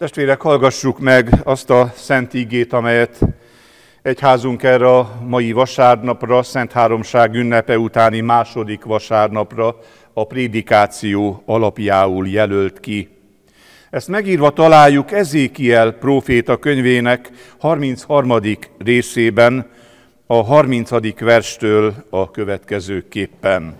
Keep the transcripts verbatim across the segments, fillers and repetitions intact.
Testvérek, hallgassuk meg azt a szent igét, amelyet egyházunk erre a mai vasárnapra, Szent Háromság ünnepe utáni második vasárnapra a prédikáció alapjául jelölt ki. Ezt megírva találjuk Ezékiel próféta könyvének harmincharmadik részében, a harmincadik verstől a következőképpen.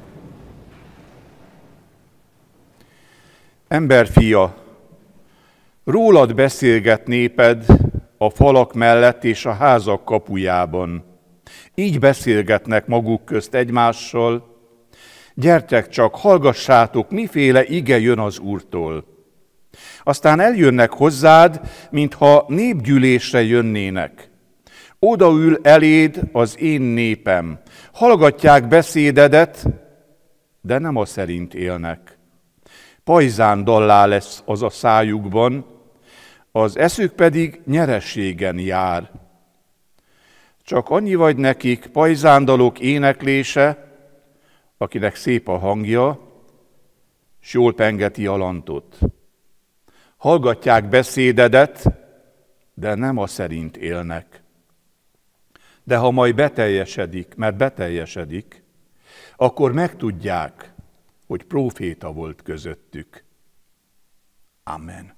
Emberfia, rólad beszélget néped a falak mellett és a házak kapujában. Így beszélgetnek maguk közt egymással. Gyertek csak, hallgassátok, miféle ige jön az Úrtól. Aztán eljönnek hozzád, mintha népgyűlésre jönnének. Odaül eléd az én népem. Hallgatják beszédedet, de nem a szerint élnek. Pajzán dallá lesz az a szájukban, az eszük pedig nyereségen jár. Csak annyi vagy nekik, pajzándalok éneklése, akinek szép a hangja, s jól pengeti a lantot. Hallgatják beszédedet, de nem a szerint élnek. De ha majd beteljesedik, mert beteljesedik, akkor megtudják, hogy próféta volt közöttük. Amen.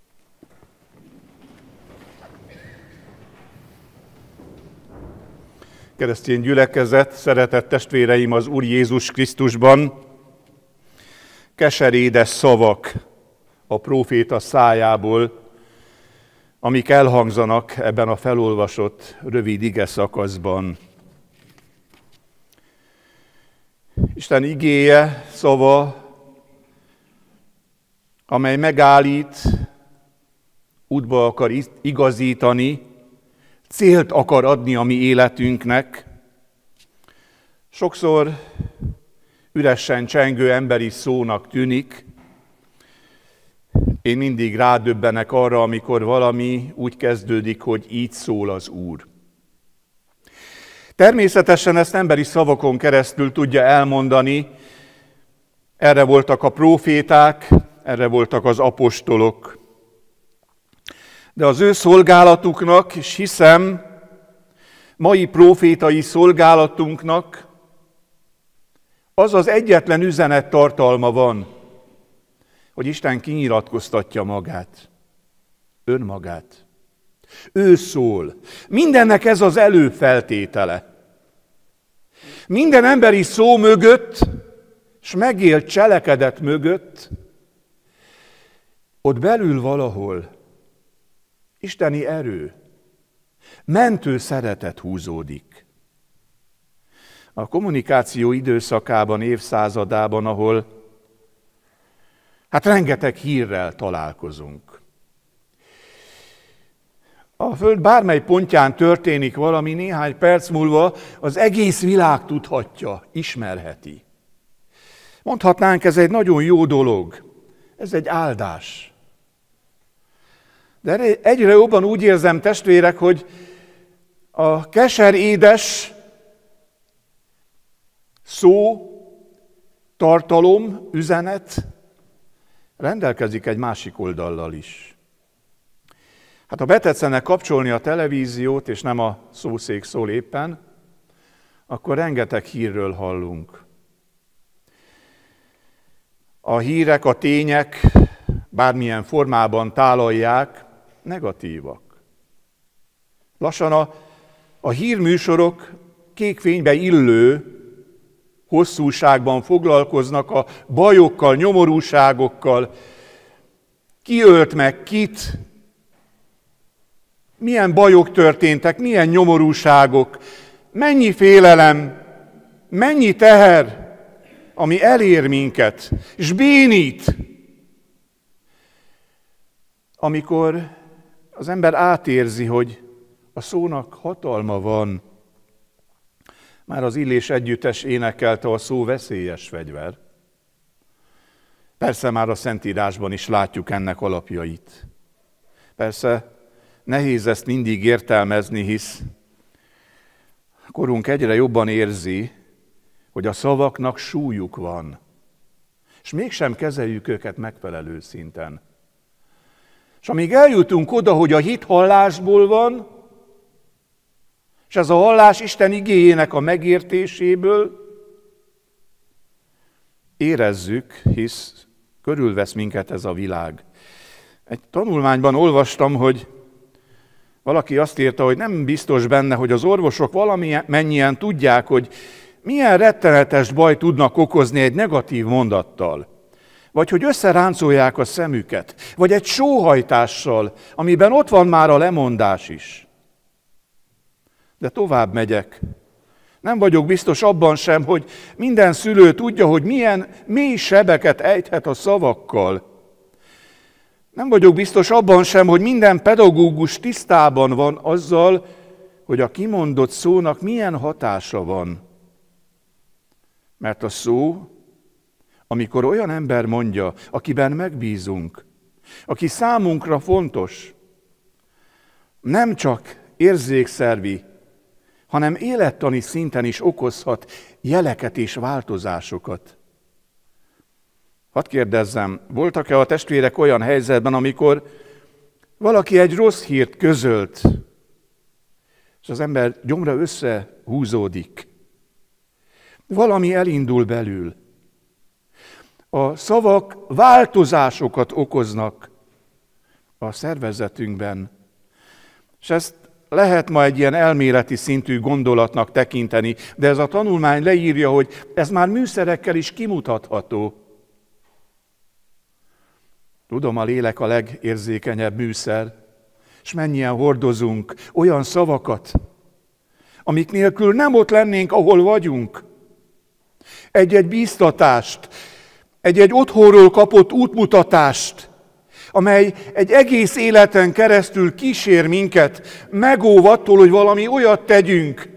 Keresztény gyülekezet, szeretett testvéreim az Úr Jézus Krisztusban, keserédes szavak a próféta szájából, amik elhangzanak ebben a felolvasott rövid ige szakaszban. Isten igéje, szava, amely megállít, útba akar igazítani, célt akar adni a mi életünknek. Sokszor üresen csengő emberi szónak tűnik. Én mindig rádöbbenek arra, amikor valami úgy kezdődik, hogy így szól az Úr. Természetesen ezt emberi szavakon keresztül tudja elmondani. Erre voltak a próféták, erre voltak az apostolok. De az ő szolgálatuknak, és hiszem, mai prófétai szolgálatunknak az az egyetlen üzenet tartalma van, hogy Isten kinyilatkoztatja magát, önmagát. Ő szól. Mindennek ez az előfeltétele. Minden emberi szó mögött, és megélt cselekedet mögött, ott belül valahol isteni erő, mentő szeretet húzódik. A kommunikáció időszakában, évszázadában, ahol hát rengeteg hírrel találkozunk. A Föld bármely pontján történik valami, néhány perc múlva az egész világ tudhatja, ismerheti. Mondhatnánk, ez egy nagyon jó dolog, ez egy áldás. De egyre jobban úgy érzem, testvérek, hogy a keserédes szó, tartalom, üzenet rendelkezik egy másik oldallal is. Hát ha betetszenek kapcsolni a televíziót, és nem a szószék szól éppen, akkor rengeteg hírről hallunk. A hírek, a tények bármilyen formában tálalják, negatívak. Lassan a, a hírműsorok kékfénybe illő hosszúságban foglalkoznak a bajokkal, nyomorúságokkal. Ki ölt meg kit? Milyen bajok történtek, milyen nyomorúságok, mennyi félelem, mennyi teher, ami elér minket, és bénít. Amikor az ember átérzi, hogy a szónak hatalma van, már az Illés együttes énekelte, a szó veszélyes fegyver. Persze már a Szentírásban is látjuk ennek alapjait. Persze nehéz ezt mindig értelmezni, hisz korunk egyre jobban érzi, hogy a szavaknak súlyuk van, és mégsem kezeljük őket megfelelő szinten. És amíg eljutunk oda, hogy a hit hallásból van, és ez a hallás Isten igéjének a megértéséből, érezzük, hisz körülvesz minket ez a világ. Egy tanulmányban olvastam, hogy valaki azt írta, hogy nem biztos benne, hogy az orvosok valamennyien tudják, hogy milyen rettenetes baj tudnak okozni egy negatív mondattal. Vagy hogy összeráncolják a szemüket, vagy egy sóhajtással, amiben ott van már a lemondás is. De tovább megyek. Nem vagyok biztos abban sem, hogy minden szülő tudja, hogy milyen mély sebeket ejthet a szavakkal. Nem vagyok biztos abban sem, hogy minden pedagógus tisztában van azzal, hogy a kimondott szónak milyen hatása van. Mert a szó, amikor olyan ember mondja, akiben megbízunk, aki számunkra fontos, nem csak érzékszervi, hanem élettani szinten is okozhat jeleket és változásokat. Hadd kérdezzem, voltak-e a testvérek olyan helyzetben, amikor valaki egy rossz hírt közölt, és az ember gyomra összehúzódik, valami elindul belül. A szavak változásokat okoznak a szervezetünkben, és ezt lehet ma egy ilyen elméleti szintű gondolatnak tekinteni, de ez a tanulmány leírja, hogy ez már műszerekkel is kimutatható. Tudom, a lélek a legérzékenyebb műszer, és mennyien hordozunk olyan szavakat, amik nélkül nem ott lennénk, ahol vagyunk. Egy-egy bíztatást, egy-egy otthonról kapott útmutatást, amely egy egész életen keresztül kísér minket, megóv attól, hogy valami olyat tegyünk,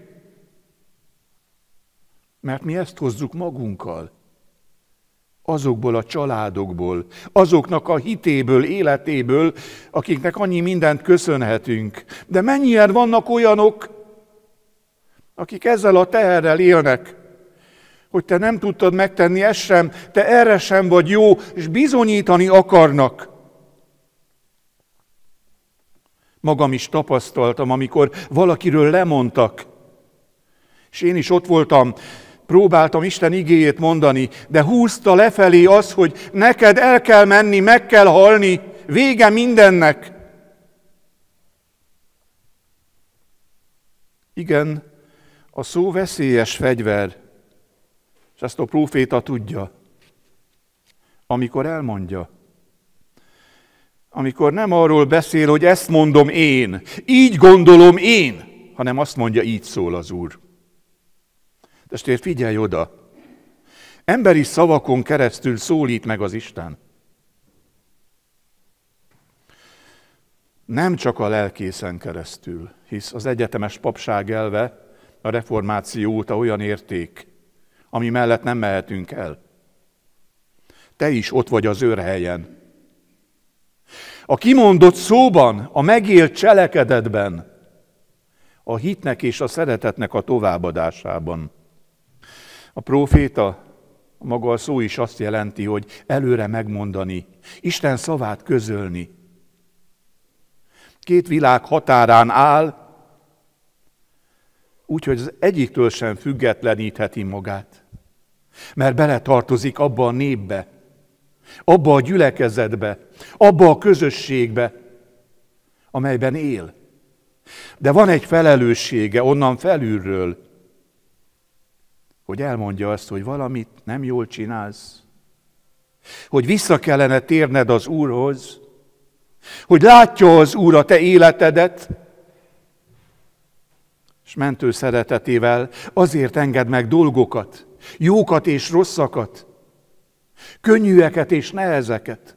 mert mi ezt hozzuk magunkkal. Azokból a családokból, azoknak a hitéből, életéből, akiknek annyi mindent köszönhetünk. De mennyien vannak olyanok, akik ezzel a teherrel élnek, hogy te nem tudtad megtenni ezt sem, te erre sem vagy jó, és bizonyítani akarnak. Magam is tapasztaltam, amikor valakiről lemondtak, és én is ott voltam, próbáltam Isten igéjét mondani, de húzta lefelé az, hogy neked el kell menni, meg kell halni, vége mindennek. Igen, a szó veszélyes fegyver, és ezt a próféta tudja, amikor elmondja. Amikor nem arról beszél, hogy ezt mondom én, így gondolom én, hanem azt mondja, így szól az Úr. Testvér, figyelj oda! Emberi szavakon keresztül szólít meg az Isten. Nem csak a lelkészen keresztül, hisz az egyetemes papság elve a reformáció óta olyan érték, ami mellett nem mehetünk el. Te is ott vagy az őrhelyen. A kimondott szóban, a megélt cselekedetben, a hitnek és a szeretetnek a továbbadásában. A próféta, a maga a szó is azt jelenti, hogy előre megmondani, Isten szavát közölni. Két világ határán áll, úgyhogy az egyiktől sem függetlenítheti magát, mert beletartozik abba a népbe, abba a gyülekezetbe, abba a közösségbe, amelyben él. De van egy felelőssége onnan felülről, hogy elmondja azt, hogy valamit nem jól csinálsz, hogy vissza kellene térned az Úrhoz, hogy látja az Úr a te életedet, és mentő szeretetével azért enged meg dolgokat, jókat és rosszakat, könnyűeket és nehezeket,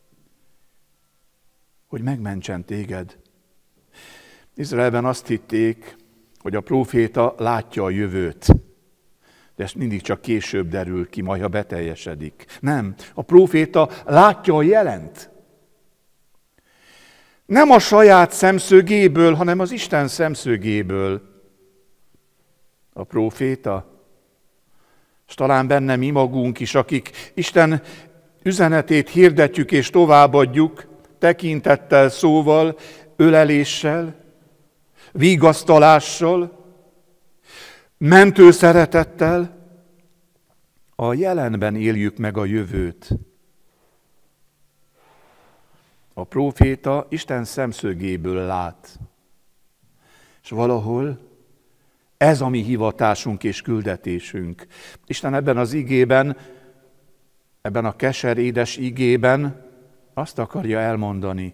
hogy megmentsen téged. Izraelben azt hitték, hogy a próféta látja a jövőt, de ez mindig csak később derül ki, majd ha beteljesedik. Nem, a próféta látja a jelent. Nem a saját szemszögéből, hanem az Isten szemszögéből. A próféta, és talán benne mi magunk is, akik Isten üzenetét hirdetjük és továbbadjuk, tekintettel, szóval, öleléssel, vigasztalással, mentő szeretettel, a jelenben éljük meg a jövőt. A próféta Isten szemszögéből lát, és valahol ez a mi hivatásunk és küldetésünk. Isten ebben az igében, ebben a keserédes igében azt akarja elmondani: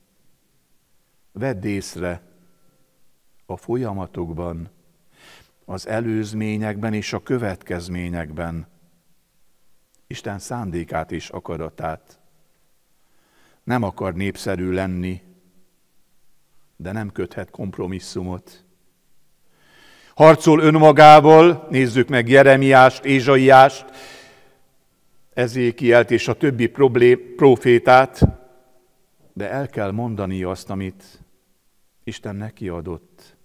vedd észre a folyamatokban, az előzményekben és a következményekben Isten szándékát és akaratát. Nem akar népszerű lenni, de nem köthet kompromisszumot. Harcol önmagával, nézzük meg Jeremiást, Ézsaiást, Ezékielt és a többi prófétát, de el kell mondani azt, amit Isten neki adott.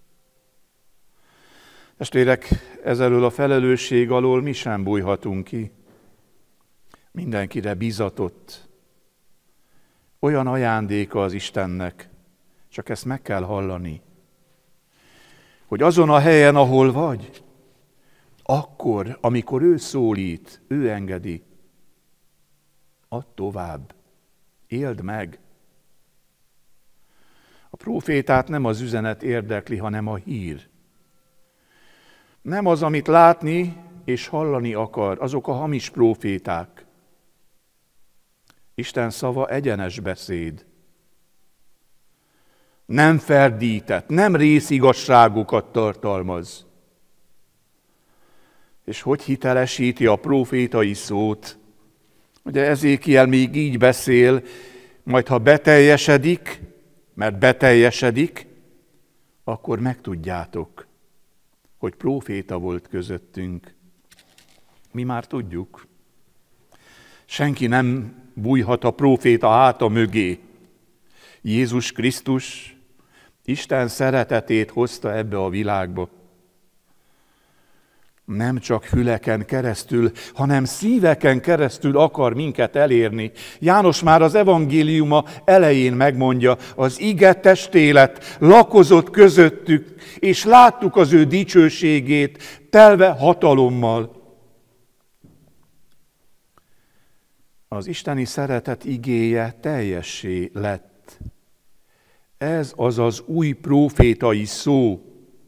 Testvérek, ezelől a felelősség alól mi sem bújhatunk ki. Mindenkire bizatott. Olyan ajándéka az Istennek, csak ezt meg kell hallani, hogy azon a helyen, ahol vagy, akkor, amikor ő szólít, ő engedi, add tovább, éld meg. A prófétát nem az üzenet érdekli, hanem a hír. Nem az, amit látni és hallani akar, azok a hamis próféták. Isten szava egyenes beszéd. Nem ferdített, nem részigazságokat tartalmaz. És hogy hitelesíti a prófétai szót? Ugye Ezékiel még így beszél, majd ha beteljesedik, mert beteljesedik, akkor megtudjátok, hogy próféta volt közöttünk. Mi már tudjuk. Senki nem bújhat a próféta háta mögé. Jézus Krisztus Isten szeretetét hozta ebbe a világba. Nem csak füleken keresztül, hanem szíveken keresztül akar minket elérni. János már az evangéliuma elején megmondja, az ige testélet lakozott közöttük, és láttuk az ő dicsőségét, telve hatalommal. Az isteni szeretet igéje teljessé lett. Ez az az új prófétai szó,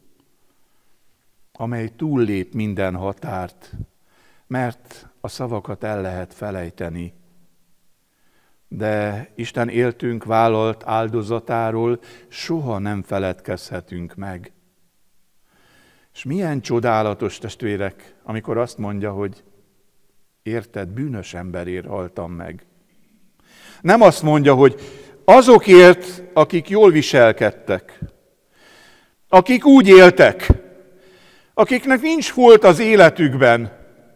amely túllép minden határt, mert a szavakat el lehet felejteni. De Isten éltünk vállalt áldozatáról soha nem feledkezhetünk meg. És milyen csodálatos, testvérek, amikor azt mondja, hogy érted, bűnös emberért haltam meg. Nem azt mondja, hogy azokért, akik jól viselkedtek, akik úgy éltek, akiknek nincs folt az életükben.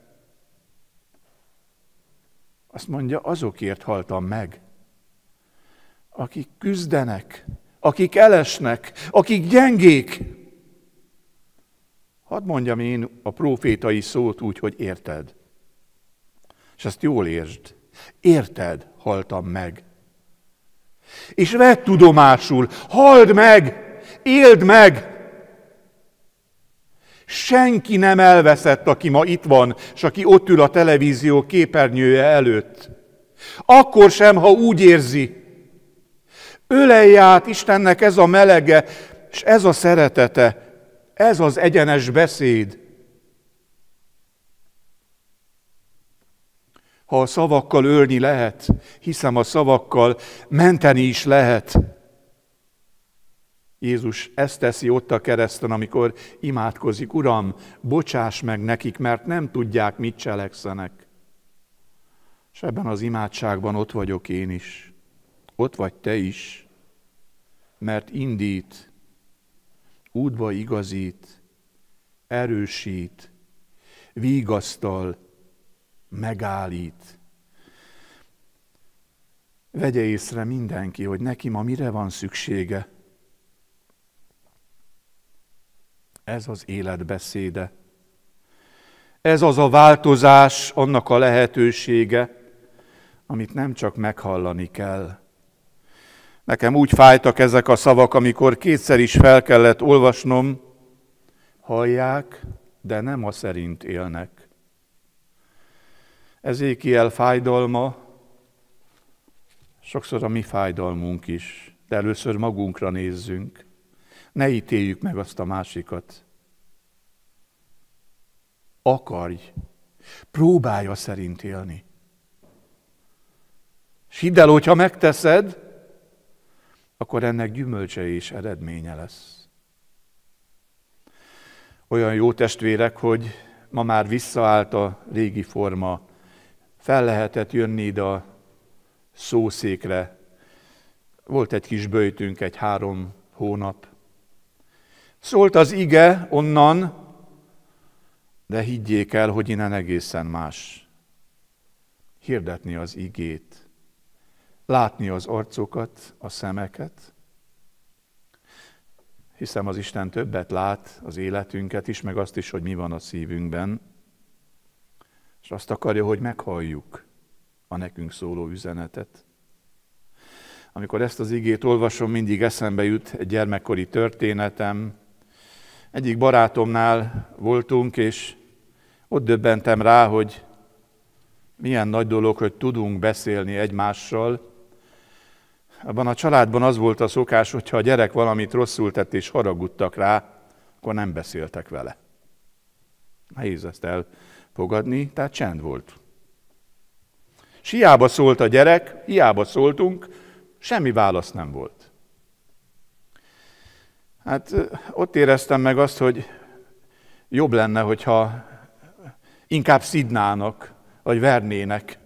Azt mondja, azokért haltam meg, akik küzdenek, akik elesnek, akik gyengék. Hadd mondjam én a prófétai szót úgy, hogy érted. És ezt jól értsd. Érted, haltam meg. És vedd tudomásul, halld meg, éld meg. Senki nem elveszett, aki ma itt van, és aki ott ül a televízió képernyője előtt. Akkor sem, ha úgy érzi. Ölelj át Istennek ez a melege, és ez a szeretete, ez az egyenes beszéd. Ha a szavakkal ölni lehet, hiszem a szavakkal menteni is lehet. Jézus ezt teszi ott a kereszten, amikor imádkozik, Uram, bocsáss meg nekik, mert nem tudják, mit cselekszenek. És ebben az imádságban ott vagyok én is, ott vagy te is, mert indít, útba igazít, erősít, vigasztal, megállít. Vegye észre mindenki, hogy neki ma mire van szüksége. Ez az élet beszéde. Ez az a változás, annak a lehetősége, amit nem csak meghallani kell. Nekem úgy fájtak ezek a szavak, amikor kétszer is fel kellett olvasnom, hallják, de nem a szerint élnek. Ezékiel fájdalma, sokszor a mi fájdalmunk is, de először magunkra nézzünk. Ne ítéljük meg azt a másikat. Akarj, próbálj a szerint élni. És hidd el, hogyha megteszed, akkor ennek gyümölcse és eredménye lesz. Olyan jó testvérek, hogy ma már visszaállt a régi forma. Fel lehetett jönni ide a szószékre. Volt egy kis böjtünk, egy három hónap. Szólt az ige onnan, de higgyék el, hogy innen egészen más. Hirdetni az igét, látni az arcokat, a szemeket. Hiszem, az Isten többet lát az életünket is, meg azt is, hogy mi van a szívünkben. És azt akarja, hogy meghalljuk a nekünk szóló üzenetet. Amikor ezt az igét olvasom, mindig eszembe jut egy gyermekkori történetem. Egyik barátomnál voltunk, és ott döbbentem rá, hogy milyen nagy dolog, hogy tudunk beszélni egymással. Abban a családban az volt a szokás, hogyha a gyerek valamit rosszul tett és haragudtak rá, akkor nem beszéltek vele. Nehéz ezt elfogadni, tehát csend volt. És hiába szólt a gyerek, hiába szóltunk, semmi válasz nem volt. Hát ott éreztem meg azt, hogy jobb lenne, hogyha inkább szidnának, vagy vernének.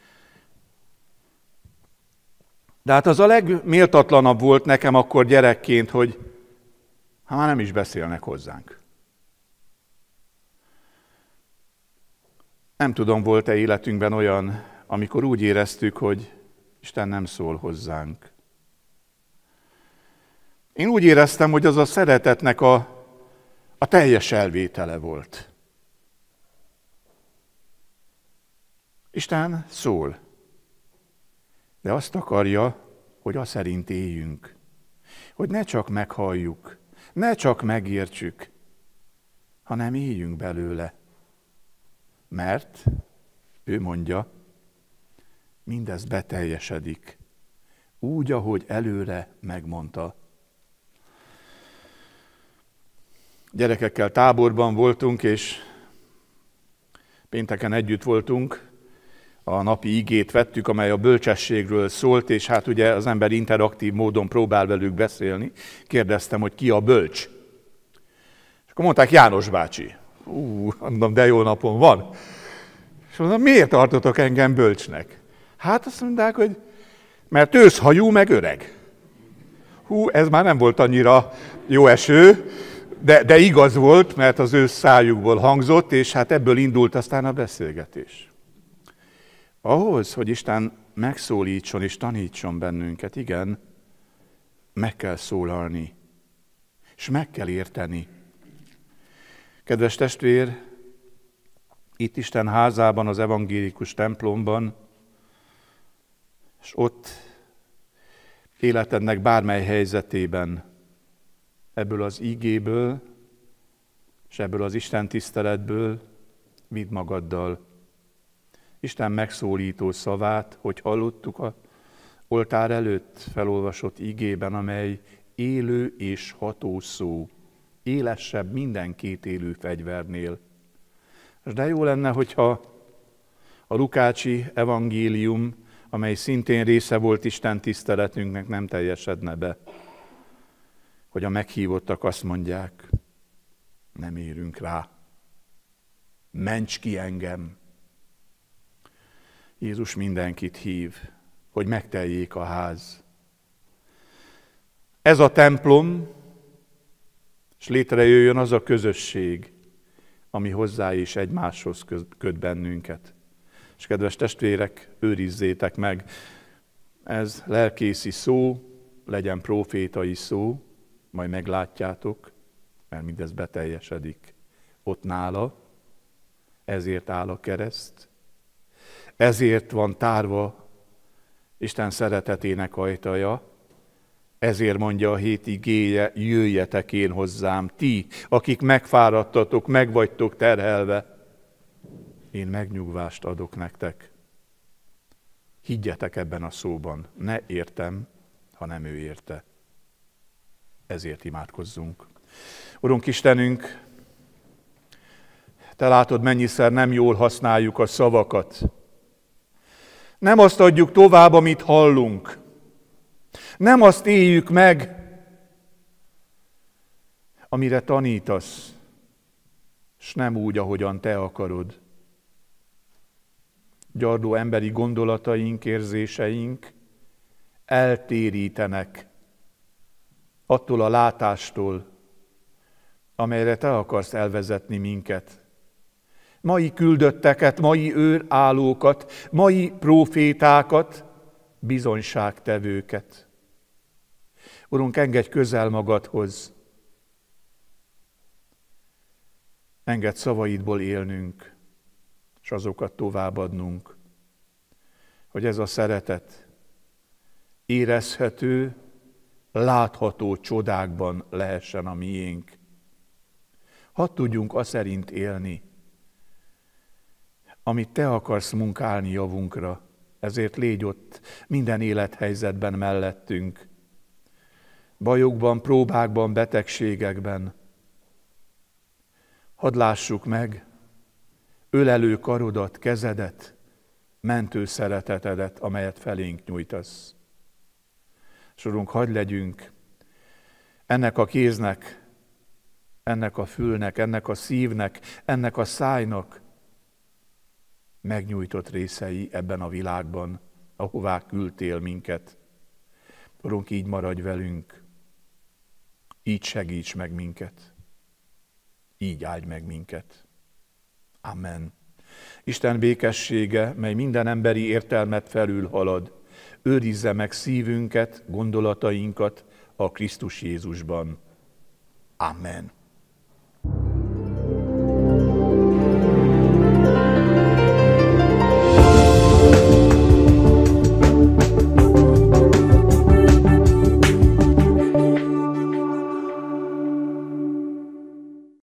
De hát az a legméltatlanabb volt nekem akkor gyerekként, hogy hát már nem is beszélnek hozzánk. Nem tudom, volt-e életünkben olyan, amikor úgy éreztük, hogy Isten nem szól hozzánk. Én úgy éreztem, hogy az a szeretetnek a, a teljes elvétele volt. Isten szól, de azt akarja, hogy azt szerint éljünk. Hogy ne csak meghalljuk, ne csak megértsük, hanem éljünk belőle. Mert, ő mondja, mindez beteljesedik, úgy, ahogy előre megmondta. Gyerekekkel táborban voltunk, és pénteken együtt voltunk, a napi igét vettük, amely a bölcsességről szólt, és hát ugye az ember interaktív módon próbál velük beszélni. Kérdeztem, hogy ki a bölcs. És akkor mondták, János bácsi. Ú, mondom, de jó napom van. És mondom, miért tartotok engem bölcsnek? Hát azt mondták, hogy mert őszhajú, meg öreg. Hú, ez már nem volt annyira jó eső, de, de igaz volt, mert az ő szájukból hangzott, és hát ebből indult aztán a beszélgetés. Ahhoz, hogy Isten megszólítson és tanítson bennünket, igen, meg kell szólalni, és meg kell érteni. Kedves testvér, itt Isten házában, az evangélikus templomban, és ott életednek bármely helyzetében, ebből az ígéből, és ebből az Isten tiszteletből vidd magaddal Isten megszólító szavát, hogy hallottuk a oltár előtt felolvasott igében, amely élő és ható szó, élesebb minden két élő fegyvernél. De jó lenne, hogyha a lukácsi evangélium, amely szintén része volt Isten tiszteletünknek, nem teljesedne be. Hogy a meghívottak azt mondják, nem érünk rá, ments ki engem. Jézus mindenkit hív, hogy megteljék a ház. Ez a templom, és létrejöjjön az a közösség, ami hozzá és egymáshoz köt bennünket. És kedves testvérek, őrizzétek meg, ez lelkészi szó, legyen profétai szó, majd meglátjátok, mert mindez beteljesedik ott nála, ezért áll a kereszt, ezért van tárva Isten szeretetének ajtaja, Ezért mondja a hét igéje, jöjjetek én hozzám, ti, akik megfáradtatok, meg vagytok terhelve, én megnyugvást adok nektek. Higgyetek ebben a szóban, ne értem, hanem ő érte. Ezért imádkozzunk. Urunk Istenünk, Te látod, mennyiszer nem jól használjuk a szavakat. Nem azt adjuk tovább, amit hallunk. Nem azt éljük meg, amire tanítasz, s nem úgy, ahogyan Te akarod. Gyarló emberi gondolataink, érzéseink eltérítenek attól a látástól, amelyre Te akarsz elvezetni minket. Mai küldötteket, mai őrállókat, mai prófétákat, bizonyságtevőket. Urunk, engedj közel magadhoz. Engedd szavaidból élnünk, és azokat továbbadnunk, hogy ez a szeretet érezhető, látható csodákban lehessen a miénk. Hadd tudjunk aszerint élni, amit Te akarsz munkálni javunkra, ezért légy ott minden élethelyzetben mellettünk, bajokban, próbákban, betegségekben. Hadd lássuk meg ölelő karodat, kezedet, mentő szeretetedet, amelyet felénk nyújtasz. És Urunk, hadd legyünk ennek a kéznek, ennek a fülnek, ennek a szívnek, ennek a szájnak megnyújtott részei ebben a világban, ahová küldtél minket. Urunk, így maradj velünk, így segíts meg minket, így áldj meg minket. Amen. Isten békessége, mely minden emberi értelmet felülhalad, őrizze meg szívünket, gondolatainkat a Krisztus Jézusban. Amen.